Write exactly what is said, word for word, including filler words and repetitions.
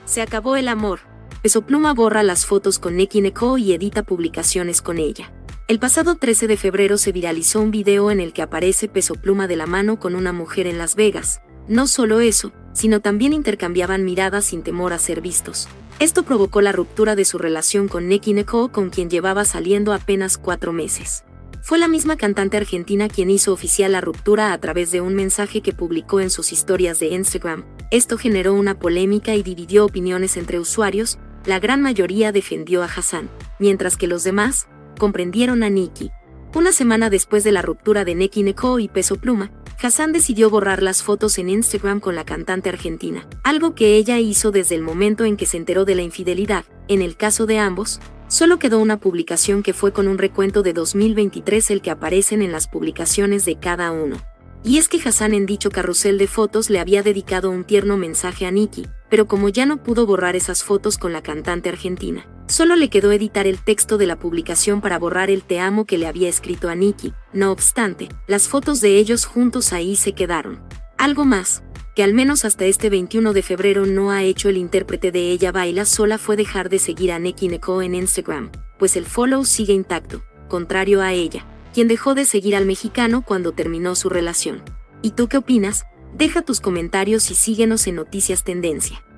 Se acabó el amor. Peso Pluma borra las fotos con Nicki Nicole y edita publicaciones con ella. El pasado trece de febrero se viralizó un video en el que aparece Peso Pluma de la mano con una mujer en Las Vegas. No solo eso, sino también intercambiaban miradas sin temor a ser vistos. Esto provocó la ruptura de su relación con Nicki Nicole, con quien llevaba saliendo apenas cuatro meses. Fue la misma cantante argentina quien hizo oficial la ruptura a través de un mensaje que publicó en sus historias de Instagram. Esto generó una polémica y dividió opiniones entre usuarios. La gran mayoría defendió a Hassan, mientras que los demás comprendieron a Nicki. Una semana después de la ruptura de Nicki Nicole y Peso Pluma, Hassan decidió borrar las fotos en Instagram con la cantante argentina, algo que ella hizo desde el momento en que se enteró de la infidelidad. En el caso de ambos, solo quedó una publicación que fue con un recuento de dos mil veintitrés el que aparecen en las publicaciones de cada uno. Y es que Hassan en dicho carrusel de fotos le había dedicado un tierno mensaje a Nicki, pero como ya no pudo borrar esas fotos con la cantante argentina, solo le quedó editar el texto de la publicación para borrar el te amo que le había escrito a Nicki. No obstante, las fotos de ellos juntos ahí se quedaron. Algo más, que al menos hasta este veintiuno de febrero no ha hecho el intérprete de Ella Baila Sola, fue dejar de seguir a Nicki Nicole en Instagram, pues el follow sigue intacto, contrario a ella, quien dejó de seguir al mexicano cuando terminó su relación. ¿Y tú qué opinas? Deja tus comentarios y síguenos en Noticias Tendencia.